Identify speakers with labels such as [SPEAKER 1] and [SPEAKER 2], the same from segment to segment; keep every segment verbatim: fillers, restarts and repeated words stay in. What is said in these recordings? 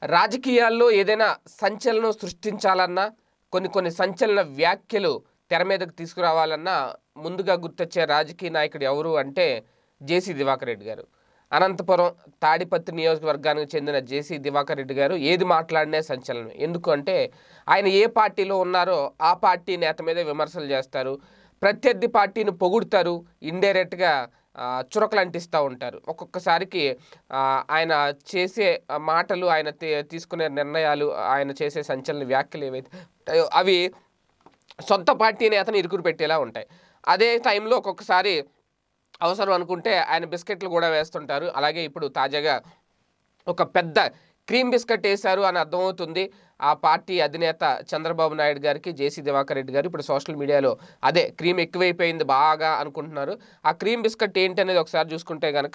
[SPEAKER 1] రాజకీయాల్లో ఏదైనా సంచలనం సృష్టించాలన్నా కొన్ని కొన్ని సంచలన వ్యాఖ్యలు తెర మీదకు తీసుకురావాలన్నా ముందుగా గుర్తొచ్చే రాజకీయ నాయకుడు ఎవరు అంటే జేసీ దివాకర్ రెడ్డి గారు. అనంతపురం తాడిపత్రి నియోజకవర్గానికి చెందిన జేసీ దివాకర్ రెడ్డి గారు ఏది మాట్లాడినే సంచలనం. ఎందుకు అంటే ఆయన ఏ పార్టీలో ఉన్నారో ఆ పార్టీ నేత మీద విమర్శలు చేస్తారు, ప్రత్యర్థి పార్టీని పొగుడుతారు, ఇండైరెక్ట్గా చురకలు అంటిస్తూ ఉంటారు. ఒక్కొక్కసారికి ఆయన చేసే మాటలు, ఆయన తీసుకునే నిర్ణయాలు, ఆయన చేసే సంచలన వ్యాఖ్యలు ఏవైతే ఉంటాయో అవి సొంత పార్టీ నేతను ఇరుకురు పెట్టేలా ఉంటాయి. అదే టైంలో ఒక్కొక్కసారి అవసరం అనుకుంటే ఆయన బిస్కెట్లు కూడా వేస్తుంటారు. అలాగే ఇప్పుడు తాజాగా ఒక పెద్ద క్రీమ్ బిస్కెట్ వేశారు అని అర్థమవుతుంది ఆ పార్టీ అధినేత చంద్రబాబు నాయుడు గారికి. జేసీ దివాకర్ రెడ్డి గారు ఇప్పుడు సోషల్ మీడియాలో అదే క్రీమ్ ఎక్కువైపోయింది బాగా అనుకుంటున్నారు. ఆ క్రీమ్ బిస్కెట్ ఏంటి అనేది ఒకసారి చూసుకుంటే కనుక,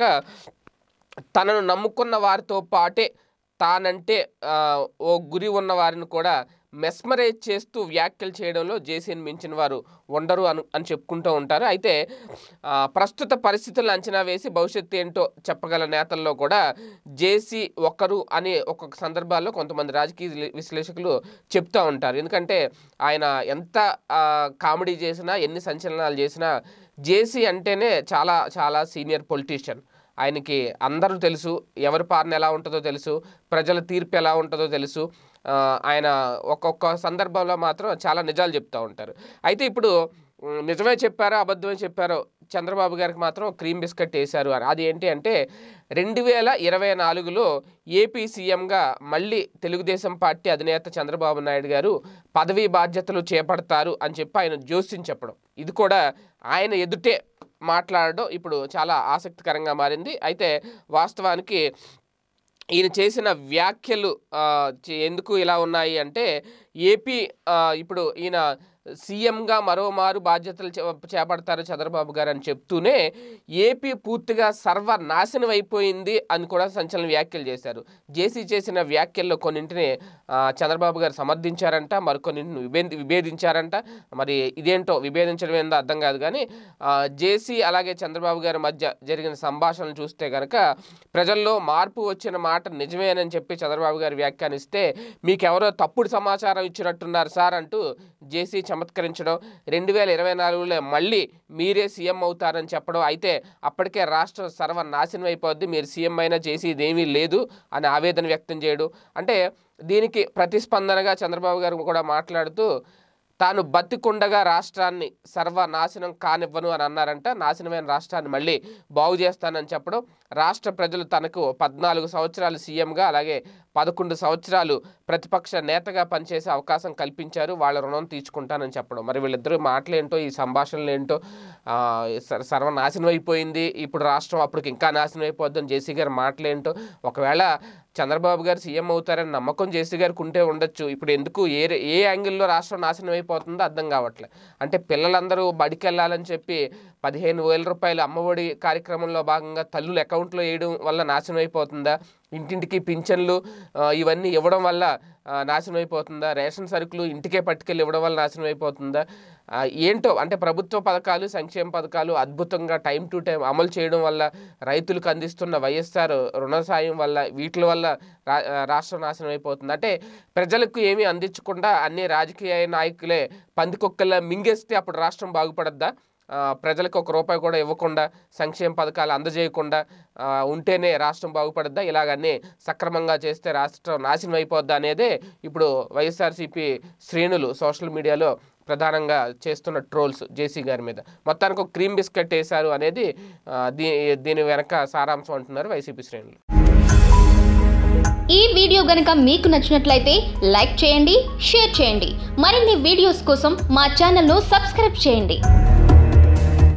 [SPEAKER 1] తనను నమ్ముకున్న వారితో పాటే తానంటే ఓ గురి ఉన్న వారిని కూడా మెస్మరైజ్ చేస్తూ వ్యాఖ్యలు చేయడంలో జేసీని మించిన వారు ఉండరు అను అని చెప్పుకుంటూ ఉంటారు. అయితే ప్రస్తుత పరిస్థితులను అంచనా వేసి భవిష్యత్తు ఏంటో చెప్పగల నేతల్లో కూడా జేసీ ఒక్కరు అని ఒక్కొక్క సందర్భాల్లో కొంతమంది రాజకీయ విశ్లేషకులు చెప్తూ ఉంటారు. ఎందుకంటే ఆయన ఎంత కామెడీ చేసినా, ఎన్ని సంచలనాలు చేసినా జేసీ అంటేనే చాలా చాలా సీనియర్ పొలిటీషియన్. ఆయనకి అందరూ తెలుసు, ఎవరి పాలన ఎలా ఉంటుందో తెలుసు, ప్రజల తీర్పు ఎలా ఉంటుందో తెలుసు. ఆయన ఒక్కొక్క సందర్భంలో మాత్రం చాలా నిజాలు చెప్తూ ఉంటారు. అయితే ఇప్పుడు నిజమే చెప్పారో అబద్ధమే చెప్పారో చంద్రబాబు గారికి మాత్రం క్రీమ్ బిస్కెట్ వేశారు అని. అది ఏంటి అంటే రెండు వేల ఇరవై నాలుగులో ఏపీ సీఎంగా మళ్ళీ తెలుగుదేశం పార్టీ అధినేత చంద్రబాబు నాయుడు గారు పదవీ బాధ్యతలు చేపడతారు అని చెప్పి ఆయన జోస్యం చెప్పడం, ఇది కూడా ఆయన ఎదుటే మాట్లాడడం ఇప్పుడు చాలా ఆసక్తికరంగా మారింది. అయితే వాస్తవానికి ఈయన చేసిన వ్యాఖ్యలు ఎందుకు ఇలా ఉన్నాయి అంటే, ఏపీ ఇప్పుడు ఈయన సీఎంగా మరోమారు బాధ్యతలు చేపడతారు చంద్రబాబు గారు అని చెప్తూనే ఏపీ పూర్తిగా సర్వనాశనం అయిపోయింది అని కూడా సంచలన వ్యాఖ్యలు చేశారు. జేసీ చేసిన వ్యాఖ్యల్లో కొన్నింటిని చంద్రబాబు గారు సమర్థించారంట, మరికొన్నింటిని విభేది విభేదించారంట. మరి ఇదేంటో విభేదించడం ఏందో అర్థం కాదు. కానీ జేసీ అలాగే చంద్రబాబు గారి మధ్య జరిగిన సంభాషణలు చూస్తే కనుక ప్రజల్లో మార్పు వచ్చిన మాట నిజమేనని చెప్పి చంద్రబాబు గారు వ్యాఖ్యానిస్తే, మీకెవరో తప్పుడు సమాచారం ఇచ్చినట్టున్నారు సార్ అంటూ జేసీ చమత్కరించడం, రెండు వేల ఇరవై నాలుగులో మళ్ళీ మీరే సీఎం అవుతారని చెప్పడం, అయితే అప్పటికే రాష్ట్రం సర్వనాశనం అయిపోద్ది, మీరు సీఎం అయినా చేసేది ఏమీ లేదు అని ఆవేదన వ్యక్తం చేయడం. అంటే దీనికి ప్రతిస్పందనగా చంద్రబాబు గారు కూడా మాట్లాడుతూ తాను బతికుండగా రాష్ట్రాన్ని సర్వనాశనం కానివ్వను అని అన్నారంట. నాశనమైన రాష్ట్రాన్ని మళ్ళీ బాగు చేస్తానని చెప్పడం, రాష్ట్ర ప్రజలు తనకు పద్నాలుగు సంవత్సరాలు సీఎంగా అలాగే పదకొండు సంవత్సరాలు ప్రతిపక్ష నేతగా పనిచేసే అవకాశం కల్పించారు, వాళ్ళ రుణం తీర్చుకుంటానని చెప్పడం. మరి వీళ్ళిద్దరూ మాటలేంటో, ఈ సంభాషణలు ఏంటో, సర్వనాశనం అయిపోయింది ఇప్పుడు రాష్ట్రం, అప్పటికి ఇంకా నాశనం అయిపోద్దని జేసీ గారు మాటలేంటో. ఒకవేళ చంద్రబాబు గారు సీఎం అవుతారని నమ్మకం జేసీ గారికి ఉంటే ఉండొచ్చు. ఇప్పుడు ఎందుకు ఏ ఏ యాంగిల్లో రాష్ట్రం నాశనం అయిపోతుందో అర్థం కావట్లే. అంటే పిల్లలందరూ బడికి వెళ్ళాలని చెప్పి పదిహేను వేల రూపాయలు అమ్మఒడి కార్యక్రమంలో భాగంగా తల్లులు అకౌంట్లో వేయడం వల్ల నాశనం అయిపోతుందా? ఇంటింటికి పింఛన్లు ఇవన్నీ ఇవ్వడం వల్ల నాశనం అయిపోతుందా? రేషన్ సరుకులు ఇంటికే పట్టుకెళ్ళి ఇవ్వడం వల్ల నాశనం అయిపోతుందా? ఏంటో అంటే ప్రభుత్వ పథకాలు, సంక్షేమ పథకాలు అద్భుతంగా టైం టు టైం అమలు చేయడం వల్ల, రైతులకు అందిస్తున్న వైఎస్ఆర్ రుణ సాయం వల్ల, వీటి వల్ల రాష్ట్రం నాశనం అయిపోతుంది. అంటే ప్రజలకు ఏమీ అందించకుండా అన్ని రాజకీయ నాయకులే పందికొక్కలా మింగేస్తే అప్పుడు రాష్ట్రం బాగుపడద్దా? ప్రజలకు ఒక రూపాయి కూడా ఇవ్వకుండా, సంక్షేమ పథకాలు అందజేయకుండా ఉంటేనే రాష్ట్రం బాగుపడద్దా? ఇలాగన్నీ సక్రమంగా చేస్తే రాష్ట్రం నాశనం అయిపోద్దా అనేదే ఇప్పుడు వైఎస్ఆర్సీపీ శ్రేణులు సోషల్ మీడియాలో ప్రధానంగా చేస్తున్న ట్రోల్స్ జేసీ గారి మీద. మొత్తానికి ఒక క్రీమ్ బిస్కెట్ వేశారు అనేది దీ దీని వెనక సారాంశం అంటున్నారు వైసీపీ శ్రేణులు.
[SPEAKER 2] ఈ వీడియో గనుక మీకు నచ్చినట్లయితే లైక్ చేయండి, షేర్ చేయండి. మరిన్ని వీడియోస్ కోసం మా ఛానల్ను సబ్స్క్రైబ్ చేయండి.